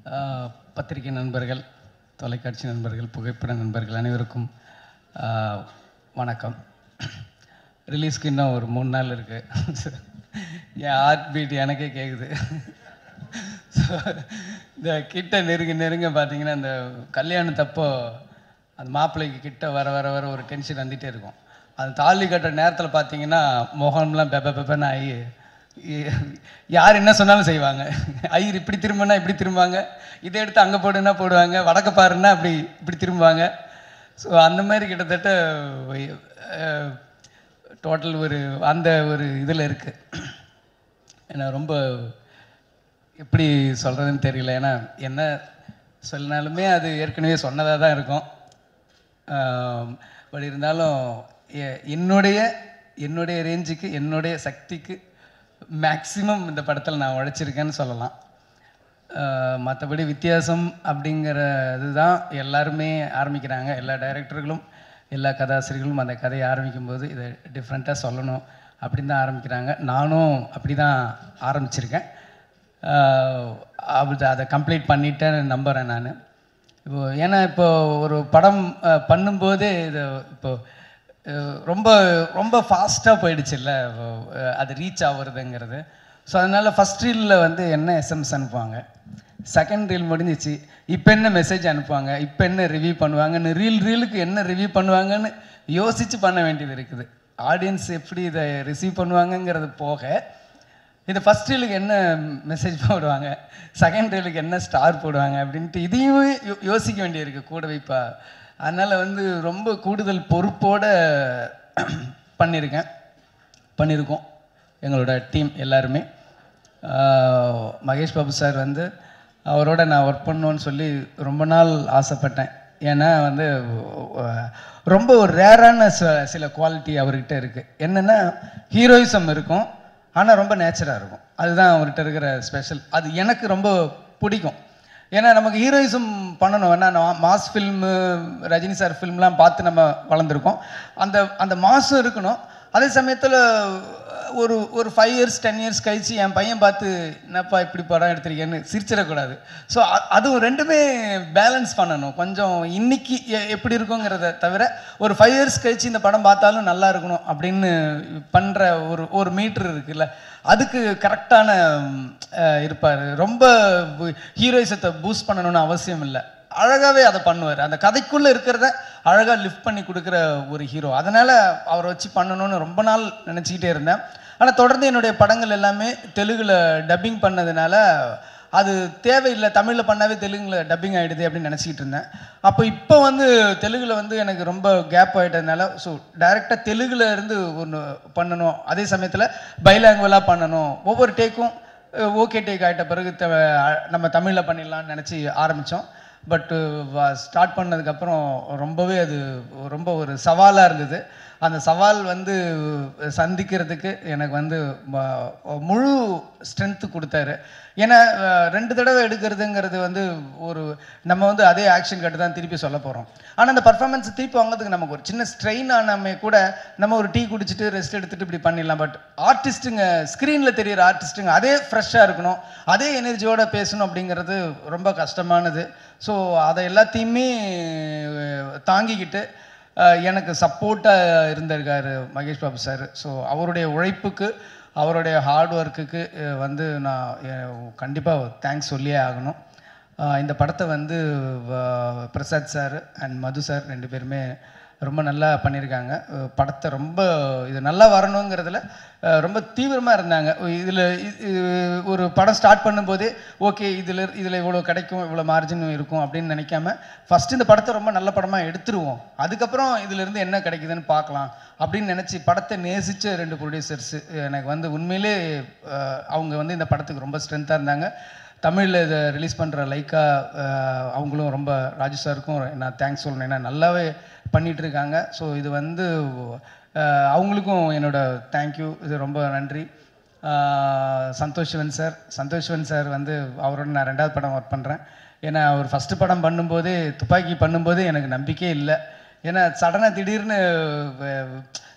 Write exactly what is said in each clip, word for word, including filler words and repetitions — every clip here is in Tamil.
பத்திரிகை நண்பர்கள், தொலைக்காட்சி நண்பர்கள், புகைப்பட நண்பர்கள் அனைவருக்கும் வணக்கம். ரிலீஸ்க்கு இன்னும் ஒரு மூணு நாள் இருக்குது. என் ஹார்ட் பீட் எனக்கே கேட்குது. ஸோ இந்த கிட்ட நெருங்க நெருங்க பார்த்தீங்கன்னா இந்த கல்யாணத்தப்போ அந்த மாப்பிள்ளைக்கு கிட்ட வர வர வர ஒரு டென்ஷன் வந்துகிட்டே இருக்கும். அது தாலி கட்டுற நேரத்தில் பார்த்தீங்கன்னா முகம்லாம் பெப்ப பெப்பன்னு ஆகி யார் என்ன சொன்னாலும் செய்வாங்க. ஐயர் இப்படி திரும்பினா இப்படி திரும்புவாங்க, இதை எடுத்து அங்கே போடுன்னா போடுவாங்க, வடக்க பாருன்னா அப்படி இப்படி திரும்புவாங்க. ஸோ அந்த மாதிரி கிட்டத்தட்ட டோட்டல் ஒரு அந்த ஒரு இதில் இருக்குது. ஏன்னா ரொம்ப எப்படி சொல்கிறதுன்னு தெரியல. ஏன்னா என்ன சொன்னாலுமே அது ஏற்கனவே சொன்னதாக தான் இருக்கும். பட் இருந்தாலும் என்னுடைய என்னுடைய ரேஞ்சுக்கு என்னுடைய சக்திக்கு மேக்ஸிமம் இந்த படத்தில் நான் உழைச்சிருக்கேன்னு சொல்லலாம். மற்றபடி வித்தியாசம் அப்படிங்கிற இதுதான் எல்லாருமே ஆரம்பிக்கிறாங்க. எல்லா டைரக்டர்களும் எல்லா கதாசிரியர்களும் அந்த கதையை ஆரம்பிக்கும்போது இதை டிஃப்ரெண்ட்டாக சொல்லணும் அப்படின்னு தான் ஆரம்பிக்கிறாங்க. நானும் அப்படி தான் ஆரம்பிச்சிருக்கேன். அப்படி அதை கம்ப்ளீட் பண்ணிட்டேன்னு நம்புகிறேன் நான். இப்போது ஏன்னா இப்போது ஒரு படம் பண்ணும்போதே இது இப்போது ரொம்ப ரொம்ப ஃபாஸ்ட்டாக போயிடுச்சுல்ல அது ரீச் ஆகுறதுங்கிறது. ஸோ அதனால் ஃபஸ்ட் ரீலில் வந்து என்ன எஸ்எம்எஸ் அனுப்புவாங்க, செகண்ட் ரீல் முடிஞ்சிச்சு இப்போ என்ன மெசேஜ் அனுப்புவாங்க, இப்போ என்ன ரிவ்யூ பண்ணுவாங்கன்னு ரீல் ரீலுக்கு என்ன ரிவ்யூ பண்ணுவாங்கன்னு யோசித்து பண்ண வேண்டியது இருக்குது. ஆடியன்ஸ் எப்படி இதை ரிசீவ் பண்ணுவாங்கங்கிறது போக இது ஃபஸ்ட் ரீலுக்கு என்ன மெசேஜ் போடுவாங்க, செகண்ட் ரீலுக்கு என்ன ஸ்டார் போடுவாங்க அப்படின்ட்டு இதையும் யோசிக்க வேண்டியிருக்கு கூட வைப்பா. அதனால் வந்து ரொம்ப கூடுதல் பொறுப்போடு பண்ணியிருக்கேன் பண்ணியிருக்கோம் எங்களோட டீம் எல்லாருமே. மகேஷ் பாபு சார் வந்து அவரோட நான் ஒர்க் பண்ணணுன்னு சொல்லி ரொம்ப நாள் ஆசைப்பட்டேன். ஏன்னா வந்து ரொம்ப ஒரு ரேரான ச சில குவாலிட்டி அவர்கிட்ட இருக்குது. என்னென்னா ஹீரோயிசம் இருக்கும், ஆனால் ரொம்ப நேச்சராக இருக்கும். அதுதான் அவர்கிட்ட இருக்கிற ஸ்பெஷல். அது எனக்கு ரொம்ப பிடிக்கும். ஏன்னா நமக்கு ஹீரோயிசம் பண்ணணும். ஏன்னா மாஸ் ஃபில்மு, ரஜினி சார் ஃபில்ம்லாம் பார்த்து நம்ம வளர்ந்துருக்கோம். அந்த அந்த மாசும் இருக்கணும். அதே சமயத்தில் ஒரு ஒரு ஃபைவ் இயர்ஸ் டென் இயர்ஸ் கழிச்சு என் பையன் பார்த்து என்னப்பா இப்படி படம் எடுத்திருக்கேன்னு சிரிச்சிடக்கூடாது. ஸோ அதுவும் ரெண்டுமே பேலன்ஸ் பண்ணணும். கொஞ்சம் இன்னைக்கு எப்படி இருக்குங்கிறத தவிர ஒரு ஃபைவ் இயர்ஸ் கழிச்சு இந்த படம் பார்த்தாலும் நல்லா இருக்கணும் அப்படின்னு பண்ணுற ஒரு ஒரு மீட்ரு இருக்குல்ல, அதுக்கு கரெக்டான இருப்பார். ரொம்ப ஹீரோயிசத்தை பூஸ்ட் பண்ணணும்னு அவசியம் இல்லை, அழகாகவே அதை பண்ணுவார். அந்த கதைக்குள்ளே இருக்கிறத அழகாக லிஃப்ட் பண்ணி கொடுக்குற ஒரு ஹீரோ. அதனால் அவரை வச்சு பண்ணணும்னு ரொம்ப நாள் நினச்சிக்கிட்டே இருந்தேன். ஆனால் தொடர்ந்து என்னுடைய படங்கள் எல்லாமே தெலுங்கில் டப்பிங் பண்ணதுனால அது தேவையில்லை, தமிழில் பண்ணாவே தெலுங்கில் டப்பிங் ஆகிடுது அப்படின்னு நினச்சிக்கிட்டு இருந்தேன். அப்போ இப்போ வந்து தெலுங்கில் வந்து எனக்கு ரொம்ப கேப் ஆகிட்டதுனால ஸோ டைரெக்டாக தெலுங்கில் இருந்து ஒன்று பண்ணணும், அதே சமயத்தில் பைலாங்குவலாக பண்ணணும். ஒவ்வொரு டேக்கும் ஓகே டேக் ஆகிட்ட பிறகு நம்ம தமிழில் பண்ணிடலான்னு நினச்சி ஆரம்பித்தோம். பட்டு ஸ்டார்ட் பண்ணதுக்கப்புறம் ரொம்பவே அது ரொம்ப ஒரு சவாலாக இருந்தது. அந்த சவால் வந்து சந்திக்கிறதுக்கு எனக்கு வந்து முழு ஸ்ட்ரென்த்து கொடுத்தாரு. ஏன்னா ரெண்டு தடவை எடுக்கிறதுங்கிறது வந்து ஒரு நம்ம வந்து அதே ஆக்ஷன் கட்டு தான் திருப்பி சொல்ல போகிறோம். ஆனால் அந்த பர்ஃபார்மன்ஸ் திருப்பி வாங்கிறதுக்கு நமக்கு ஒரு சின்ன ஸ்ட்ரெயின் ஆனாமே கூட நம்ம ஒரு டீ குடிச்சிட்டு ரெஸ்ட் எடுத்துகிட்டு இப்படி பண்ணிடலாம். பட் ஆர்டிஸ்ட்டுங்க, ஸ்க்ரீனில் தெரிகிற ஆர்டிஸ்ட்டுங்க அதே ஃப்ரெஷ்ஷாக இருக்கணும், அதே எனர்ஜியோடு பேசணும் அப்படிங்கிறது ரொம்ப கஷ்டமானது. ஸோ அதை எல்லாத்தையுமே தாங்கிக்கிட்டு எனக்கு சப்போர்ட்டாக இருந்திருக்கார் மகேஷ் பாபு சார். ஸோ அவருடைய உழைப்புக்கு, அவருடைய ஹார்ட் ஒர்க்குக்கு வந்து நான் கண்டிப்பாக தேங்க்ஸ் சொல்லியே ஆகணும். இந்த படத்தை வந்து Prasad sir and Madhu sir ரெண்டு பேருமே ரொம்ப நல்லா பண்ணியிருக்காங்க. படத்தை ரொம்ப இது நல்லா வரணுங்கிறதுல ரொம்ப தீவிரமாக இருந்தாங்க. இதில் ஒரு படம் ஸ்டார்ட் பண்ணும்போதே ஓகே இதில் இதில் இவ்வளோ கிடைக்கும், இவ்வளோ மார்ஜின் இருக்கும் அப்படின்னு நினைக்காம ஃபஸ்ட்டு இந்த படத்தை ரொம்ப நல்ல படமாக எடுத்துருவோம், அதுக்கப்புறம் இதிலேருந்து என்ன கிடைக்குதுன்னு பார்க்கலாம் அப்படின்னு நினச்சி படத்தை நேசித்த ரெண்டு ப்ரொடியூசர்ஸு எனக்கு வந்து உண்மையிலே அவங்க வந்து இந்த படத்துக்கு ரொம்ப ஸ்ட்ரென்த்தாக இருந்தாங்க. தமிழில் இதை ரிலீஸ் பண்ணுற லைக்கா அவங்களும் ரொம்ப ராஜு சாருக்கும் நான் தேங்க்ஸ் சொல்லணும். ஏன்னா நல்லாவே பண்ணிகிட்ருக்காங்க. ஸோ இது வந்து அவங்களுக்கும் என்னோடய தேங்க்யூ, இது ரொம்ப நன்றி. சந்தோஷ் சிவன் சார் சந்தோஷ் சிவன் சார் வந்து அவரோட நான் ரெண்டாவது படம் ஒர்க் பண்ணுறேன். ஏன்னா அவர் ஃபஸ்ட்டு படம் பண்ணும்போதே துப்பாக்கி பண்ணும்போதே எனக்கு நம்பிக்கையே இல்லை. ஏன்னா சடனாக திடீர்னு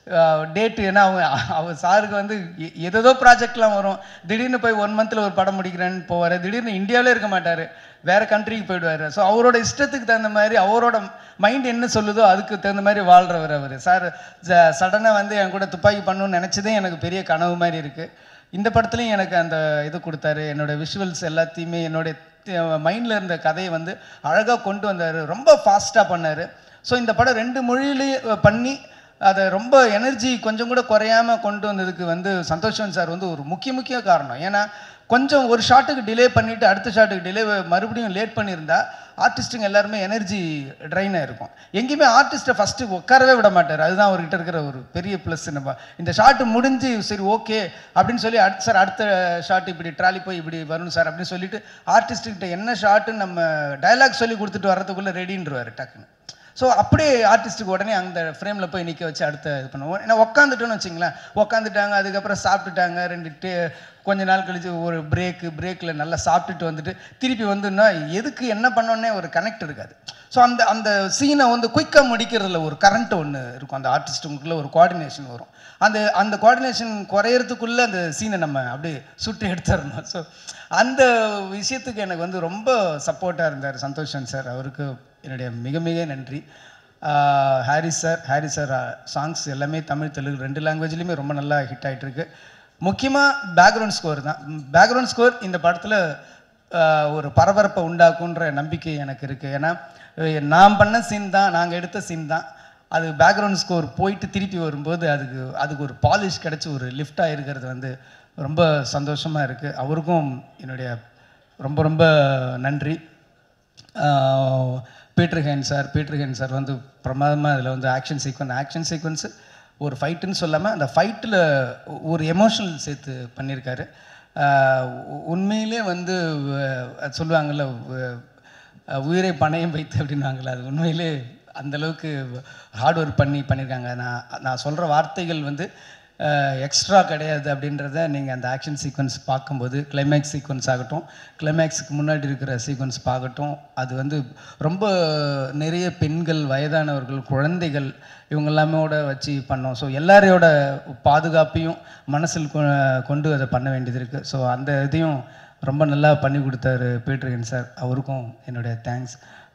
டேட்டு ஏன்னா அவங்க அவர் சாருக்கு வந்து ஏதோ ப்ராஜெக்ட்லாம் வரும், திடீர்னு போய் ஒன் மந்தில் ஒரு படம் முடிக்கிறேன்னு போவார், திடீர்னு இந்தியாவிலே இருக்க மாட்டார், வேறு கண்ட்ரிக்கு போயிடுவார். ஸோ அவரோட இஷ்டத்துக்கு தகுந்த மாதிரி அவரோட மைண்ட் என்ன சொல்லுதோ அதுக்கு தகுந்த மாதிரி வாழ்கிறவர் அவர். சார் சடனாக வந்து என் கூட துப்பாக்கி பண்ணணும்னு நினச்சதே எனக்கு பெரிய கனவு மாதிரி இருக்குது. இந்த படத்துலையும் எனக்கு அந்த இது கொடுத்தாரு. என்னோடய விஷுவல்ஸ் எல்லாத்தையுமே என்னுடைய மைண்டில் இருந்த கதையை வந்து அழகாக கொண்டு வந்தார், ரொம்ப ஃபாஸ்ட்டாக பண்ணார். ஸோ இந்த படம் ரெண்டு மொழியிலேயே பண்ணி அதை ரொம்ப எனர்ஜி கொஞ்சம் கூட குறையாமல் கொண்டு வந்ததுக்கு வந்து சந்தோஷன் சார் வந்து ஒரு முக்கிய முக்கிய காரணம். ஏன்னா கொஞ்சம் ஒரு ஷாட்டுக்கு டிலே பண்ணிவிட்டு அடுத்த ஷாட்டுக்கு டிலே மறுபடியும் லேட் பண்ணியிருந்தா ஆர்டிஸ்ட்டுங்க எல்லாருமே எனர்ஜி ட்ரைன் ஆகிருக்கும். எங்கேயுமே ஆர்டிஸ்ட்டை ஃபஸ்ட்டு உட்காரவே விட மாட்டார். அதுதான் அவர்கிட்ட இருக்கிற ஒரு பெரிய ப்ளஸ். நம்ம இந்த ஷாட்டு முடிஞ்சு சரி ஓகே அப்படின்னு சொல்லி அடுத்த சார் அடுத்த ஷாட்டு இப்படி ட்ராலி போய் இப்படி வரணும் சார் அப்படின்னு சொல்லிட்டு ஆர்டிஸ்ட்டுக்கிட்ட என்ன ஷாட்டுன்னு நம்ம டைலாக் சொல்லி கொடுத்துட்டு வர்றதுக்குள்ளே ரெடின்றுவார் டக்குன்னு. ஸோ அப்படியே ஆர்டிஸ்ட்டுக்கு உடனே அந்த ஃப்ரேமில் போய் நிற்க வச்சு அடுத்த இது பண்ணுவோம். ஏன்னா உட்காந்துட்டோன்னு வச்சிங்களேன், உட்காந்துட்டாங்க, அதுக்கப்புறம் சாப்பிட்டுட்டாங்க, ரெண்டு டே கொஞ்ச நாள் கழிச்சு ஒரு பிரேக்கு பிரேக்கில் நல்லா சாப்பிட்டுட்டு வந்துட்டு திருப்பி வந்துன்னா எதுக்கு என்ன பண்ணோன்னே ஒரு கனெக்ட் இருக்காது. ஸோ அந்த அந்த சீனை வந்து குயிக்காக முடிக்கிறதுல ஒரு கரண்ட் ஒன்று இருக்கும், அந்த ஆர்டிஸ்ட்டுக்குள்ளே ஒரு கோஆர்டினேஷன் வரும். அந்த அந்த கோஆர்டினேஷன் குறையிறதுக்குள்ளே அந்த சீனை நம்ம அப்படியே சுட்டு எடுத்துடணும். ஸோ அந்த விஷயத்துக்கு எனக்கு வந்து ரொம்ப சப்போர்ட்டாக இருந்தார் சந்தோஷன் சார். அவருக்கு என்னுடைய மிக மிக நன்றி. Harris sir Harris sir songs எல்லாமே தமிழ் தெலுங்கு ரெண்டு லாங்குவேஜ்லேயுமே ரொம்ப நல்லா ஹிட் ஆகிட்டுருக்கு. முக்கியமாக பேக்ரவுண்ட் ஸ்கோர் தான். பேக்ரவுண்ட் ஸ்கோர் இந்த படத்தில் ஒரு பரபரப்பை உண்டாக்குன்ற நம்பிக்கை எனக்கு இருக்குது. ஏன்னா நான் பண்ண சீன் தான், நாங்கள் எடுத்த சீன் தான், அது பேக்ரவுண்ட் ஸ்கோர் போயிட்டு திருப்பி வரும்போது அதுக்கு அதுக்கு ஒரு பாலிஷ் கிடச்சி ஒரு லிஃப்டாக இருக்கிறது வந்து ரொம்ப சந்தோஷமாக இருக்குது. அவருக்கும் என்னுடைய ரொம்ப ரொம்ப நன்றி. Peter Hein sir Peter Hein sir வந்து பிரமாதமாக அதில் வந்து ஆக்ஷன் சீக்வன்ஸ் ஆக்ஷன் சீக்வன்ஸு ஒரு ஃபைட்டுன்னு சொல்லாமல் அந்த ஃபைட்டில் ஒரு எமோஷனல் சேர்த்து பண்ணியிருக்காரு. உண்மையிலே வந்து சொல்லுவாங்கள்ல உயிரை பணையம் வைத்து அப்படின்வாங்கள்ல, அது உண்மையிலே அந்தளவுக்கு ஹார்ட் ஒர்க் பண்ணி பண்ணியிருக்காங்க. நான் நான் சொல்கிற வார்த்தைகள் வந்து எக்ஸ்ட்ரா கிடையாது அப்படின்றத நீங்கள் அந்த ஆக்ஷன் சீக்வன்ஸ் பார்க்கும்போது, கிளைமேக்ஸ் சீக்வன்ஸ் ஆகட்டும், கிளைமேக்ஸுக்கு முன்னாடி இருக்கிற சீக்வன்ஸ் பார்க்கட்டும், அது வந்து ரொம்ப நிறைய பெண்கள், வயதானவர்கள், குழந்தைகள் இவங்க எல்லாமோட வச்சு பண்ணோம். ஸோ எல்லாரையோட பாதுகாப்பையும் மனசில் கொண்டு அதை பண்ண வேண்டியது இருக்குது. ஸோ அந்த இதையும் ரொம்ப நல்லா பண்ணி கொடுத்தாரு பீட்டர் சார், அவருக்கும் என்னுடைய தேங்க்ஸ்.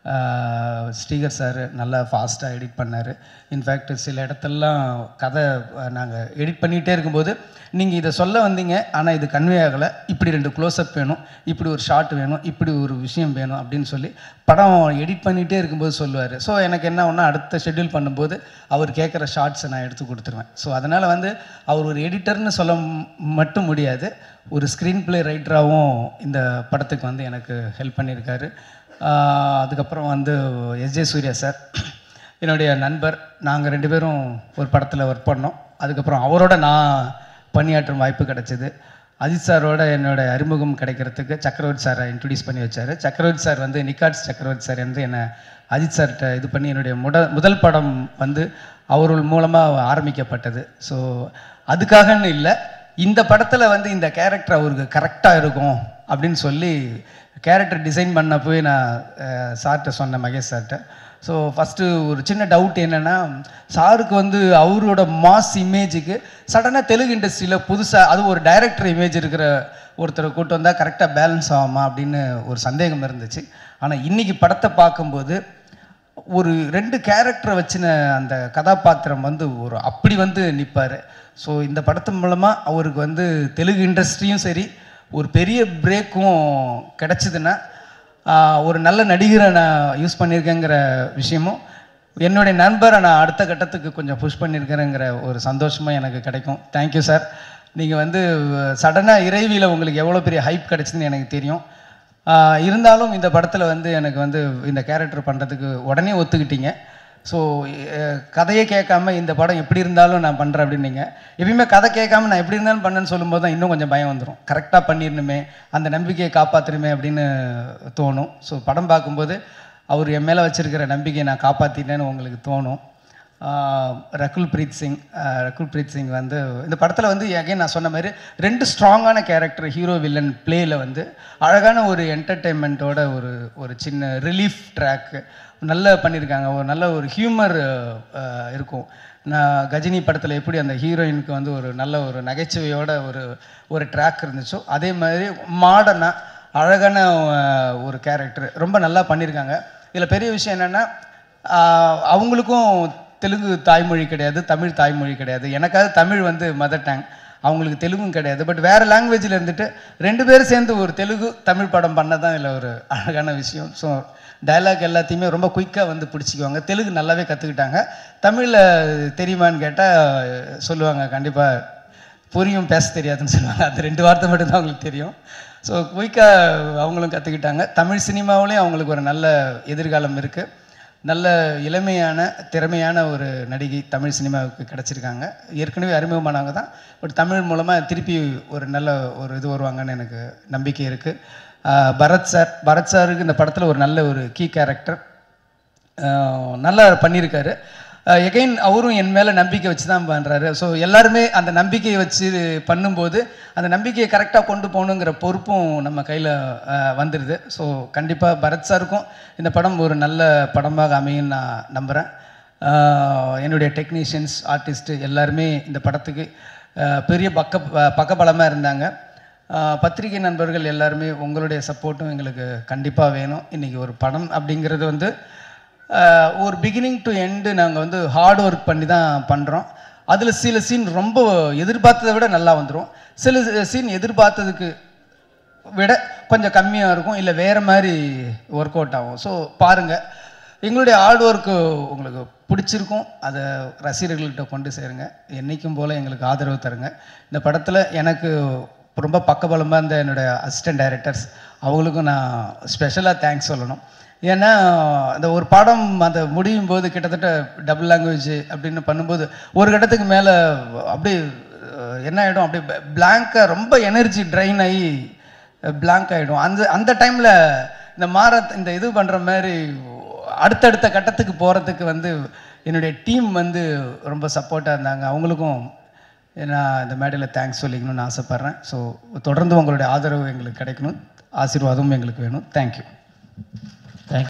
ஸ்ரீகர் சார் நல்லா ஃபாஸ்ட்டாக எடிட் பண்ணார். இன்ஃபேக்ட் சில இடத்துலலாம் கதை நாங்கள் எடிட் பண்ணிகிட்டே இருக்கும்போது நீங்கள் இதை சொல்ல வந்தீங்க ஆனால் இது கன்வே ஆகலை, இப்படி ரெண்டு க்ளோஸ்அப் வேணும், இப்படி ஒரு ஷாட் வேணும், இப்படி ஒரு விஷயம் வேணும் அப்படின்னு சொல்லி படம் எடிட் பண்ணிகிட்டே இருக்கும்போது சொல்லுவார். ஸோ எனக்கு என்ன ஒன்றா அடுத்த ஷெட்யூல் பண்ணும்போது அவர் கேட்குற ஷார்ட்ஸை நான் எடுத்து கொடுத்துருவேன். ஸோ அதனால் வந்து அவர் ஒரு எடிட்டர்னு சொல்ல மட்டும் முடியாது, ஒரு ஸ்க்ரீன் ப்ளே ரைட்டராகவும் இந்த படத்துக்கு வந்து எனக்கு ஹெல்ப் பண்ணியிருக்காரு. அதுக்கப்புறம் வந்து எஸ் ஜே சூர்யா சார் என்னுடைய நண்பர், நாங்கள் ரெண்டு பேரும் ஒரு படத்தில் ஒர்க் பண்ணோம். அதுக்கப்புறம் அவரோட நான் பணியாற்றும் வாய்ப்பு கிடச்சிது. அஜித் சாரோட என்னோடய அறிமுகம் கிடைக்கிறதுக்கு சக்கரவர்த்தி சாரை இன்ட்ரடியூஸ் பண்ணி வச்சார். சக்கரவர்த்தி சார் வந்து நிக்காட்ஸ் சக்கரவர்த்தி சார் வந்து என்னை அஜித் சார்கிட்ட இது பண்ணி என்னுடைய முட முதல் படம் வந்து அவர்கள் மூலமாக ஆரம்பிக்கப்பட்டது. ஸோ அதுக்காகன்னு இல்லை, இந்த படத்தில் வந்து இந்த கேரக்டர் அவருக்கு கரெக்டாக இருக்கும் அப்படின்னு சொல்லி கேரக்டர் டிசைன் பண்ண போய் நான் சார்கிட்ட சொன்னேன், மகேஷ் சார்கிட்ட. ஸோ ஃபஸ்ட்டு ஒரு சின்ன டவுட் என்னென்னா, சாருக்கு வந்து அவரோட மாஸ் இமேஜுக்கு சடனாக தெலுங்கு இண்டஸ்ட்ரியில் புதுசாக அது ஒரு டைரக்டர் இமேஜ் இருக்கிற ஒருத்தரை கூட்டு வந்தால் கரெக்டாக பேலன்ஸ் ஆகுமா அப்படின்னு ஒரு சந்தேகம் இருந்துச்சு. ஆனால் இன்றைக்கி படத்தை பார்க்கும்போது ஒரு ரெண்டு கேரக்டரை வச்சின அந்த கதாபாத்திரம் வந்து ஒரு அப்படி வந்து நிற்பார். ஸோ இந்த படத்து மூலமாக அவருக்கு வந்து தெலுங்கு இண்டஸ்ட்ரியும் சரி ஒரு பெரிய பிரேக்கும் கிடச்சிதுன்னா, ஒரு நல்ல நடிகரை நான் யூஸ் பண்ணியிருக்கேங்கிற விஷயமும், என்னுடைய நண்பரை நான் அடுத்த கட்டத்துக்கு கொஞ்சம் புஷ் பண்ணியிருக்கிறேங்கிற ஒரு சந்தோஷமாக எனக்கு கிடைக்கும். Thank you sir. நீங்கள் வந்து சடனாக இறைவியில் உங்களுக்கு எவ்வளோ பெரிய ஹைப் கிடச்சிதுன்னு எனக்கு தெரியும். இருந்தாலும் இந்த படத்தில் வந்து எனக்கு வந்து இந்த கேரக்டர் பண்ணுறதுக்கு உடனே ஒத்துக்கிட்டீங்க. ஸோ கதையே கேட்காம இந்த படம் எப்படி இருந்தாலும் நான் பண்ணுறேன் அப்படின்னீங்க. எப்பயுமே கதை கேட்காம நான் எப்படி இருந்தாலும் பண்ணேன்னு சொல்லும்போது தான் இன்னும் கொஞ்சம் பயம் வந்துடும், கரெக்டாக பண்ணிடணுமே, அந்த நம்பிக்கையை காப்பாற்றணுமே அப்படின்னு தோணும். ஸோ படம் பார்க்கும்போது அவர் என் மேலே வச்சுருக்கிற நம்பிக்கையை நான் காப்பாற்றிட்டேன்னு உங்களுக்கு தோணும். ரகுல் பிரீத் சிங் ரகுல் பிரீத் சிங் வந்து இந்த படத்தில் வந்து அகைன் நான் சொன்ன மாதிரி ரெண்டு ஸ்ட்ராங்கான கேரக்டர், ஹீரோ வில்லன் பிளேயில் வந்து அழகான ஒரு என்டர்டெயின்மெண்ட்டோட ஒரு ஒரு சின்ன ரிலீஃப் ட்ராக்கு நல்லா பண்ணியிருக்காங்க. ஒரு நல்ல ஒரு ஹியூமர் இருக்கும். நான் கஜினி படத்தில் எப்படி அந்த ஹீரோயினுக்கு வந்து ஒரு நல்ல ஒரு நகைச்சுவையோட ஒரு ஒரு ட்ராக் இருந்துச்சோ அதே மாதிரி மாடர்னாக அழகான ஒரு கேரக்டர் ரொம்ப நல்லா பண்ணியிருக்காங்க. இதில் பெரிய விஷயம் என்னென்னா அவங்களுக்கும் தெலுங்கு தாய்மொழி கிடையாது, தமிழ் தாய்மொழி கிடையாது. எனக்காவது தமிழ் வந்து மதர் டங், அவங்களுக்கு தெலுங்கும் கிடையாது. பட் வேறு லாங்குவேஜில் இருந்துட்டு ரெண்டு பேரும் சேர்ந்து ஒரு தெலுங்கு தமிழ் படம் பண்ண தான் இதில் ஒரு அழகான விஷயம். ஸோ டைலாக் எல்லாத்தையுமே ரொம்ப குயிக்காக வந்து பிடிச்சிக்குவாங்க. தெலுங்கு நல்லாவே கற்றுக்கிட்டாங்க. தமிழில் தெரியுமான்னு கேட்டால் சொல்லுவாங்க, கண்டிப்பாக புரியும், பேச தெரியாதுன்னு சொல்லுவாங்க. அது ரெண்டு வார்த்தை மட்டும்தான் அவங்களுக்கு தெரியும். ஸோ குயிக்காக அவங்களும் கற்றுக்கிட்டாங்க. தமிழ் சினிமாவிலையும் அவங்களுக்கு ஒரு நல்ல எதிர்காலம் இருக்குது. நல்ல இளமையான திறமையான ஒரு நடிகை தமிழ் சினிமாவுக்கு கிடச்சிருக்காங்க. ஏற்கனவே அறிமுகமானவங்க தான், பட் தமிழ் மூலமாக திருப்பி ஒரு நல்ல ஒரு இது வருவாங்கன்னு எனக்கு நம்பிக்கை இருக்குது. பரத் சார் பரத் சாருக்கு இந்த படத்தில் ஒரு நல்ல ஒரு கீ கேரக்டர் நல்லா பண்ணியிருக்காரு. எகைன் அவரும் என் மேலே நம்பிக்கை வச்சு தான் பண்ணுறாரு. ஸோ எல்லாருமே அந்த நம்பிக்கையை வச்சு பண்ணும்போது அந்த நம்பிக்கையை கரெக்டாக கொண்டு போகணுங்கிற பொறுப்பும் நம்ம கையில் வந்துடுது. ஸோ கண்டிப்பாக பரத் சாருக்கும் இந்த படம் ஒரு நல்ல படமாக அமையும் நான் நம்புகிறேன். என்னுடைய டெக்னீஷியன்ஸ், ஆர்டிஸ்ட்டு எல்லாருமே இந்த படத்துக்கு பெரிய பக்க பக்கபலமாக இருந்தாங்க. பத்திரிகை நண்பர்கள் எல்லாருமே உங்களுடைய சப்போர்ட்டும் எங்களுக்கு கண்டிப்பாக வேணும். இன்றைக்கி ஒரு படம் அப்படிங்கிறது வந்து ஒரு பிகினிங் டு எண்டு நாங்கள் வந்து ஹார்ட் ஒர்க் பண்ணி தான் பண்ணுறோம். அதில் சில சீன் ரொம்ப எதிர்பார்த்ததை விட நல்லா வந்துடும், சில சீன் எதிர்பார்த்ததுக்கு விட கொஞ்சம் கம்மியாக இருக்கும், இல்லை வேறு மாதிரி ஒர்க் அவுட் ஆகும். ஸோ பாருங்கள், எங்களுடைய ஹார்ட் ஒர்க்கு உங்களுக்கு பிடிச்சிருக்கும். அதை ரசிகர்கள்கிட்ட கொண்டு சேருங்க. என்றைக்கும் போல் எங்களுக்கு ஆதரவு தருங்க. இந்த படத்தில் எனக்கு ரொம்ப பக்கபலமாக இருந்த என்னுடைய அசிஸ்டன்ட் டைரக்டர்ஸ் அவங்களுக்கும் நான் ஸ்பெஷலாக தேங்க்ஸ் சொல்லணும். ஏன்னா அந்த ஒரு படம் அந்த முடியும் போது கிட்டத்தட்ட டபுள் லாங்குவேஜ் அப்படின்னு பண்ணும்போது ஒரு கட்டத்துக்கு மேலே அப்படியே என்ன ஆகிடும், அப்படியே பிளாங்காக ரொம்ப எனர்ஜி ட்ரைன் ஆகி பிளாங்க் ஆகிடும். அந்த அந்த டைமில் இந்த மாற இந்த இது பண்ணுற மாதிரி அடுத்தடுத்த கட்டத்துக்கு போகிறதுக்கு வந்து என்னுடைய டீம் வந்து ரொம்ப சப்போர்ட்டாக இருந்தாங்க. அவங்களுக்கும் நான் இந்த மேடையில் தேங்க்ஸ் சொல்லிக்கணும்னு ஆசைப்பட்றேன். ஸோ தொடர்ந்து உங்களுடைய ஆதரவு எங்களுக்கு கிடைக்கணும், ஆசீர்வாதமும் எங்களுக்கு வேணும். தேங்க்யூ.